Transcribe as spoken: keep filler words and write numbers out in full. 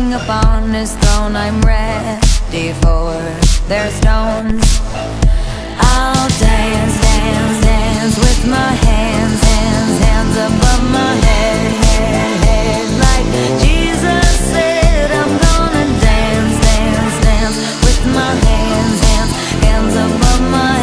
Sitting upon his throne, I'm ready for their stones. I'll dance, dance, dance with my hands, hands, hands above my head, head, head. Like Jesus said, I'm gonna dance, dance, dance with my hands, hands, hands above my head.